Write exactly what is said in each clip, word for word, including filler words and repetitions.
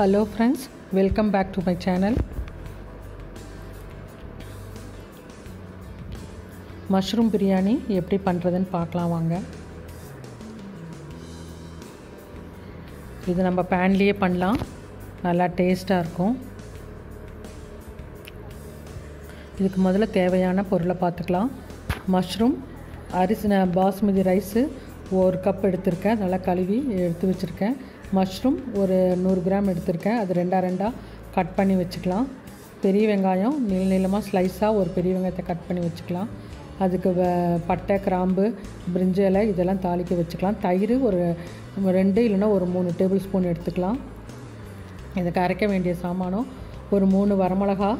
Hello friends, welcome back to my channel. Mushroom biryani எப்படி பண்றதுன்னு பார்க்கலாம் வாங்க. இது நம்ம panலயே பண்ணலாம். நல்லா டேஸ்டா இருக்கும். இதுக்கு முதல்ல தேவையான பொருளை பார்த்துக்கலாம். மஷ்ரூம், அரிசி பாஸ்மதி ரைஸ் ஒரு கப் எடுத்துர்க்கேன். நல்லா கழுவி எடுத்து வச்சிருக்கேன். மஷ்ரூம் ஒரு நூறு கிராம் எடுத்துர்க்கேன். அது ரெண்டா ரெண்டா கட் பண்ணி வச்சுக்கலாம். பெரிய வெங்காயம் நீள நீளமாக ஸ்லைஸாக ஒரு பெரிய வெங்காயத்தை கட் பண்ணி வச்சுக்கலாம். அதுக்கு பட்டை, கிராம்பு, பிரிஞ்சி இலை இதெல்லாம் தாளிக்க வச்சுக்கலாம். தயிர் ஒரு ரெண்டு இல்லைன்னா ஒரு மூணு டேபிள் ஸ்பூன் எடுத்துக்கலாம். இதுக்கு அரைக்க வேண்டிய சாமானம் ஒரு மூணு வரமிளகா,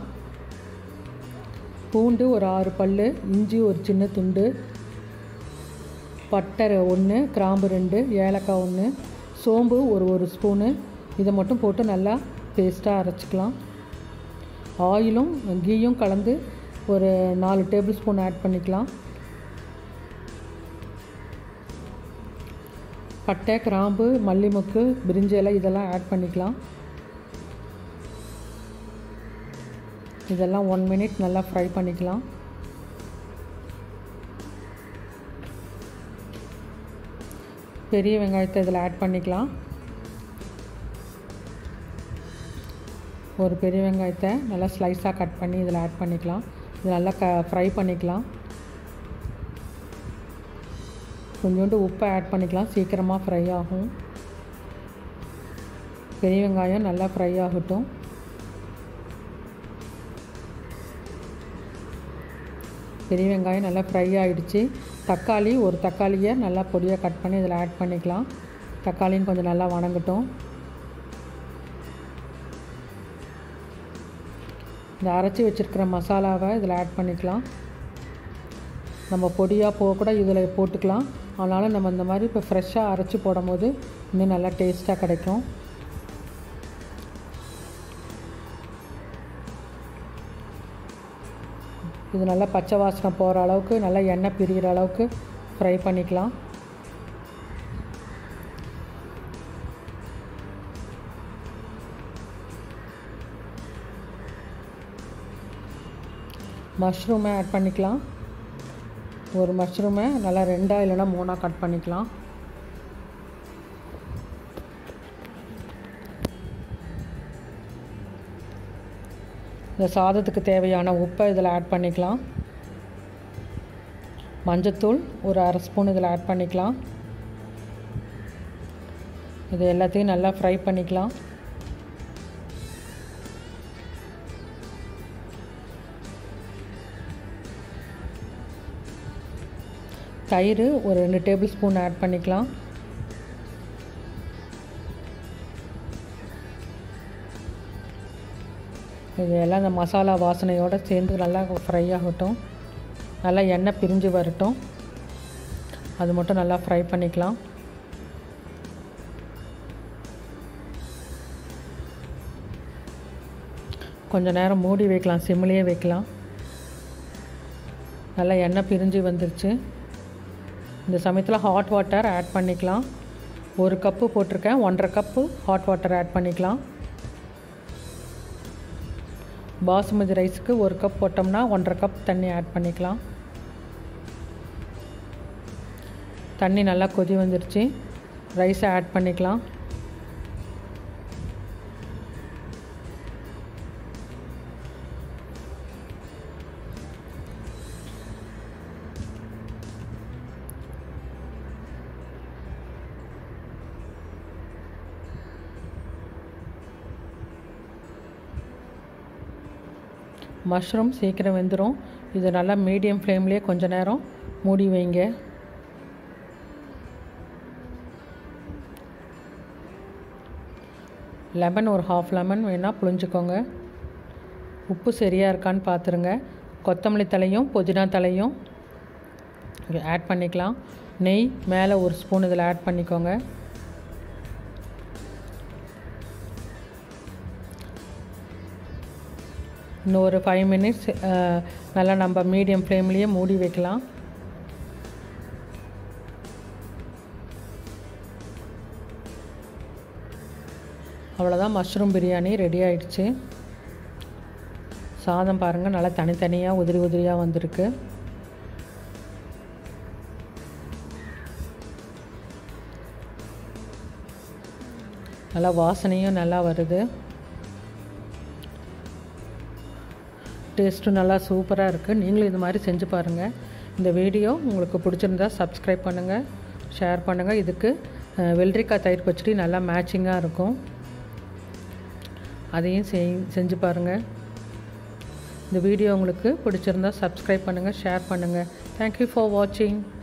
பூண்டு ஒரு ஆறு பல், இஞ்சி ஒரு சின்ன துண்டு, பட்டை ஒன்று, கிராம்பு ரெண்டு, ஏலக்காய் ஒன்று, சோம்பு ஒரு ஒரு ஸ்பூனு. இதை மட்டும் போட்டு நல்லா பேஸ்ட்டாக அரைச்சிக்கலாம். ஆயிலும் கீயும் கலந்து ஒரு நாலு டேபிள் ஸ்பூன் ஆட் பண்ணிக்கலாம். பட்டை, கிராம்பு, மல்லிமுக்கு, பிரிஞ்சி இலை இதெல்லாம் ஆட் பண்ணிக்கலாம். இதெல்லாம் ஒன் மினிட் நல்லா ஃப்ரை பண்ணிக்கலாம். பெரிய வெங்காயத்தை இதில் ஆட் பண்ணிக்கலாம். ஒரு பெரிய வெங்காயத்தை நல்லா ஸ்லைஸாக கட் பண்ணி இதில் ஆட் பண்ணிக்கலாம். இது நல்லா க ஃப்ரை பண்ணிக்கலாம். கொஞ்சோண்டு உப்பை ஆட் பண்ணிக்கலாம், சீக்கிரமாக ஃப்ரை ஆகும். பெரிய வெங்காயம் நல்லா ஃப்ரை ஆகட்டும். பெரிய வெங்காயம் நல்லா ஃப்ரை ஆகிடுச்சு. தக்காளி ஒரு தக்காளியை நல்லா பொடியாக கட் பண்ணி இதில் ஆட் பண்ணிக்கலாம். தக்காளியும் கொஞ்சம் நல்லா வணங்கட்டும். இந்த அரைச்சி வச்சுருக்கிற மசாலாவை இதில் ஆட் பண்ணிக்கலாம். நம்ம பொடியாக போக கூட இதில் போட்டுக்கலாம். அதனால் நம்ம இந்த மாதிரி இப்போ ஃப்ரெஷ்ஷாக அரைச்சி போடும் போது இன்னும் நல்லா டேஸ்ட்டாக கிடைக்கும். இது நல்லா பச்சை வாசனை போகிற அளவுக்கு நல்லா எண்ணெய் பிரிகிற அளவுக்கு ஃப்ரை பண்ணிக்கலாம். மஷ்ரூமை ஆட் பண்ணிக்கலாம். ஒரு மஷ்ரூமை நல்லா ரெண்டாக இல்லைன்னா மூணாக கட் பண்ணிக்கலாம். இந்த சாதத்துக்கு தேவையான உப்பை இதில் ஆட் பண்ணிக்கலாம். மஞ்சத்தூள் ஒரு அரை ஸ்பூன் இதில் ஆட் பண்ணிக்கலாம். இது எல்லாத்தையும் நல்லா ஃப்ரை பண்ணிக்கலாம். தயிர் ஒரு ரெண்டு டேபிள் ஸ்பூன் ஆட் பண்ணிக்கலாம். இது எல்லாம் இந்த மசாலா வாசனையோடு சேர்ந்து நல்லா ஃப்ரை ஆகட்டும். நல்லா எண்ணெய் பிரிஞ்சு வரட்டும். அது மட்டும் நல்லா ஃப்ரை பண்ணிக்கலாம். கொஞ்சம் நேரம் மூடி வைக்கலாம், சிம்லேயே வைக்கலாம். நல்லா எண்ணெய் பிரிஞ்சு வந்துருச்சு. இந்த சமயத்தில் ஹாட் வாட்டர் ஆட் பண்ணிக்கலாம். ஒரு கப்பு போட்டிருக்கேன், ஒன்றரை கப்பு ஹாட் வாட்டர் ஆட் பண்ணிக்கலாம். பாசுமதி ரைஸுக்கு ஒரு கப் போட்டோம்னா ஒன்றரை கப் தண்ணி ஆட் பண்ணிக்கலாம். தண்ணி நல்லா கொதி வந்துருச்சு. ரைஸை ஆட் பண்ணிக்கலாம். மஷ்ரூம் சீக்கிரம் வெந்துடும். இது நல்லா மீடியம் ஃப்ளேம்லேயே கொஞ்சம் நேரம் மூடி வைங்க. லெமன் ஒரு ஹாஃப் லெமன் வேணால் புழிஞ்சுக்கோங்க. உப்பு சரியாக இருக்கான்னு பார்த்துருங்க. கொத்தமல்லி தலையும் புதினா தலையும் ஆட் பண்ணிக்கலாம். நெய் மேலே ஒரு ஸ்பூன் இதில் ஆட் பண்ணிக்கோங்க. இன்னும் ஒரு ஃபைவ் மினிட்ஸ் நல்லா நம்ம மீடியம் ஃப்ளேம்லேயே மூடி வைக்கலாம். அவ்வளோதான், மஷ்ரூம் பிரியாணி ரெடி ஆயிடுச்சு. சாதம் பாருங்கள், நல்லா தனித்தனியாக உதிரி உதிரியாக வந்திருக்கு. நல்லா வாசனையும் நல்லா வருது. டேஸ்ட்டும் நல்லா சூப்பராக இருக்குது. நீங்களும் இது மாதிரி செஞ்சு பாருங்கள். இந்த வீடியோ உங்களுக்கு பிடிச்சிருந்தா சப்ஸ்கிரைப் பண்ணுங்கள், ஷேர் பண்ணுங்கள். இதுக்கு வெள்ளரிக்காய் தயிர் பச்சடி நல்லா மேட்சிங்காக இருக்கும், அதையும் செய் செஞ்சு பாருங்கள். இந்த வீடியோ உங்களுக்கு பிடிச்சிருந்தா சப்ஸ்கிரைப் பண்ணுங்கள், ஷேர் பண்ணுங்கள். தேங்க்யூ ஃபார் வாட்சிங்.